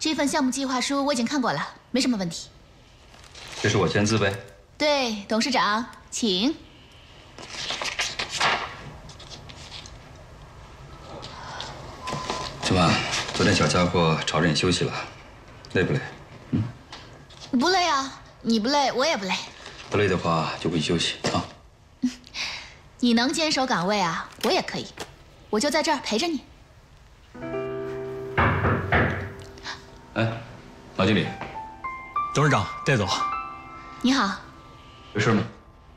这份项目计划书我已经看过了，没什么问题。 这是我签字呗？ 对，董事长，请。 怎么，昨天小家伙吵着你休息了，累不累？ 不累啊，你不累，我也不累。 不累的话就回去休息啊。 你能坚守岗位啊，我也可以，我就在这儿陪着你。 哎，老经理， 董事长带走。 你好， 有事吗？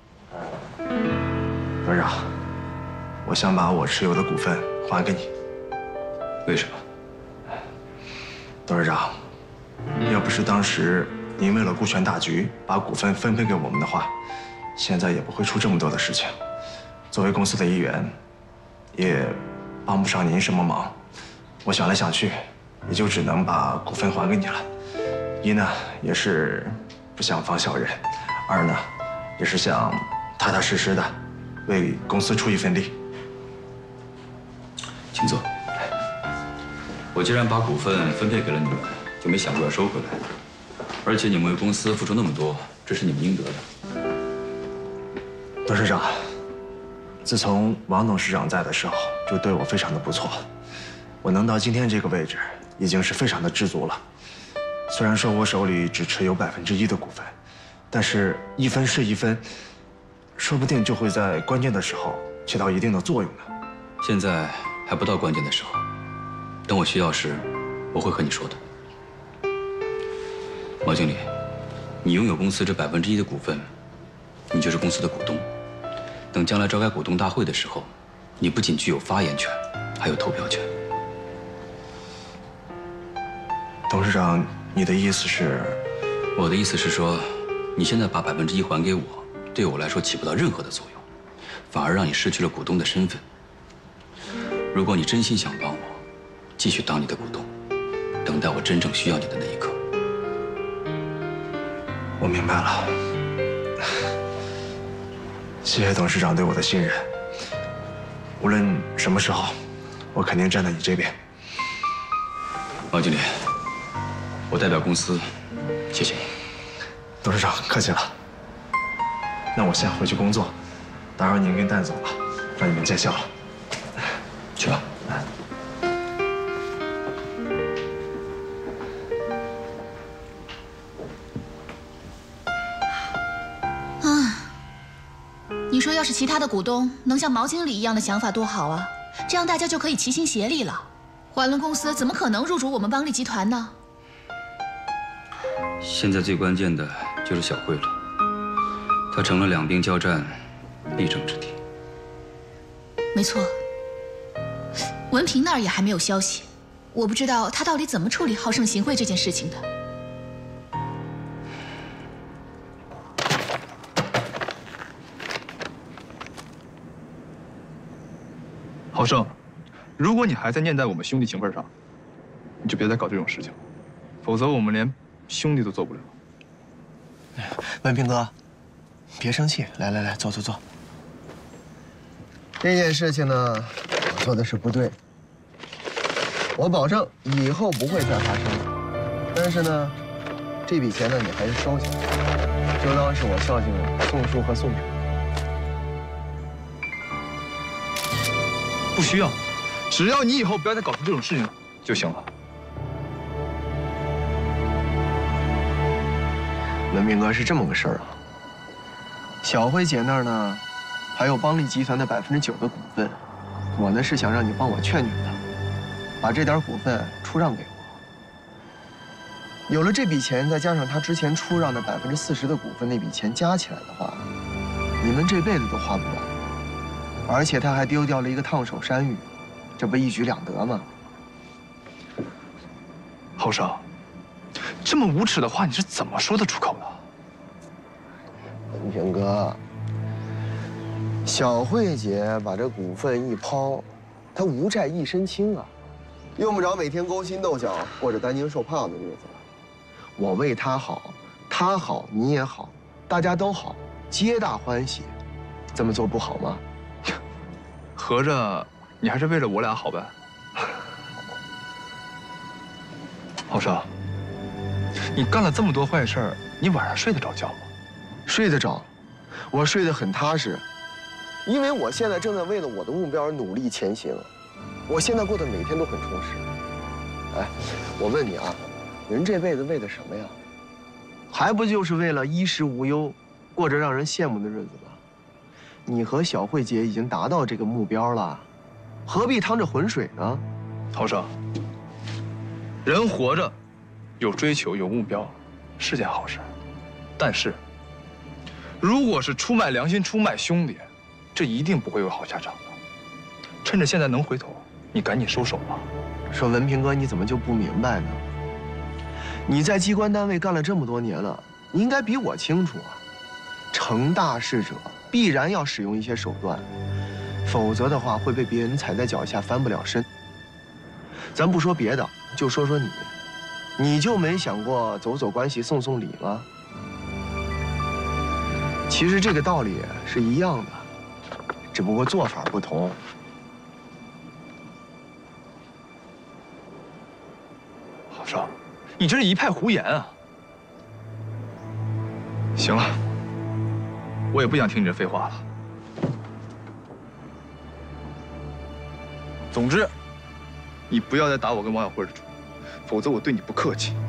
董事长，我想把我持有的股份还给你。 为什么？ 董事长，要不是当时您为了顾全大局，把股份分配给我们的话，现在也不会出这么多的事情。作为公司的一员，也帮不上您什么忙。我想来想去，也就只能把股份还给你了。一呢，也是不想防小人；二呢，也是想踏踏实实的为公司出一份力。 请坐。我既然把股份分配给了你们，就没想过要收回来。而且你们为公司付出那么多，这是你们应得的。 董事长，自从王董事长在的时候，就对我非常的不错。我能到今天这个位置，已经是非常的知足了。虽然说我手里只持有1%的股份，但是一分是一分，说不定就会在关键的时候起到一定的作用呢。 现在还不到关键的时候，等我需要时，我会和你说的。毛经理，你拥有公司这1%的股份，你就是公司的股东。等将来召开股东大会的时候，你不仅具有发言权，还有投票权。 董事长，你的意思是？ 我的意思是说，你现在把1%还给我，对我来说起不到任何的作用，反而让你失去了股东的身份。如果你真心想帮我，继续当你的股东，等待我真正需要你的那一刻。 我明白了，谢谢董事长对我的信任。无论什么时候，我肯定站在你这边。 王经理，我代表公司，谢谢你。 董事长客气了。那我先回去工作，打扰您跟蛋总了，让你们见笑了。 去吧。 你说要是其他的股东能像毛经理一样的想法多好啊，这样大家就可以齐心协力了。华伦公司怎么可能入主我们邦利集团呢？ 现在最关键的就是小慧了，她成了两兵交战必争之地。 没错，文凭那儿也还没有消息，我不知道他到底怎么处理好胜行贿这件事情的。 郝胜，如果你还在念在我们兄弟情分上，你就别再搞这种事情，否则我们连兄弟都做不了。 文平哥，别生气，来，坐。这件事情呢，我做的是不对，我保证以后不会再发生了。但是呢，这笔钱呢，你还是收起来，就当是我孝敬宋叔和宋婶。 不需要，只要你以后不要再搞出这种事情就行了。 文平哥是这么个事儿啊，小慧姐那儿呢，还有邦利集团的9%的股份，我呢是想让你帮我劝她，把这点股份出让给我。有了这笔钱，再加上她之前出让的40%的股份，那笔钱加起来的话，你们这辈子都花不完。而且他还丢掉了一个烫手山芋，这不一举两得吗？ 郝胜，这么无耻的话你是怎么说得出口的？ 文平哥，小慧姐把这股份一抛，她无债一身轻啊，用不着每天勾心斗角，过着担惊受怕的日子了。我为她好，她好，你也好，大家都好，皆大欢喜，这么做不好吗？ 合着你还是为了我俩好呗？ 郝生，你干了这么多坏事儿，你晚上睡得着觉吗？ 睡得着，我睡得很踏实，因为我现在正在为了我的目标而努力前行。我现在过得每天都很充实。哎，我问你啊，人这辈子为的什么呀？还不就是为了衣食无忧，过着让人羡慕的日子吗？你和小慧姐已经达到这个目标了，何必趟着浑水呢？ 郝生，人活着，有追求有目标，是件好事。但是，如果是出卖良心、出卖兄弟，这一定不会有好下场的。趁着现在能回头，你赶紧收手吧。 说文平哥，你怎么就不明白呢？你在机关单位干了这么多年了，你应该比我清楚啊。成大事者必然要使用一些手段，否则的话会被别人踩在脚下，翻不了身。咱不说别的，就说说你，你就没想过走走关系、送送礼吗？其实这个道理是一样的，只不过做法不同。 郝生，你这是一派胡言啊！行了，我也不想听你这废话了。总之，你不要再打我跟王小慧的主意，否则我对你不客气。